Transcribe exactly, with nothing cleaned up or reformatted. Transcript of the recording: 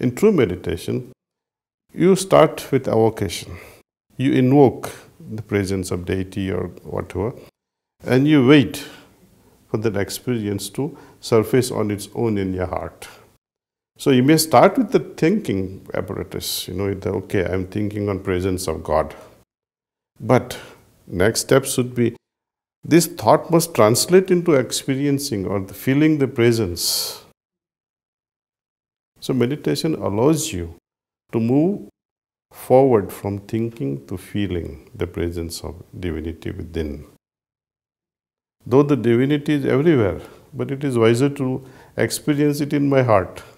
In true meditation, you start with evocation. You invoke the presence of deity or whatever, and you wait for that experience to surface on its own in your heart. So you may start with the thinking apparatus, you know, the, okay, I'm thinking on presence of God. But next step should be, this thought must translate into experiencing or the feeling the presence. So meditation allows you to move forward from thinking to feeling the presence of divinity within. Though the divinity is everywhere, but it is wiser to experience it in my heart.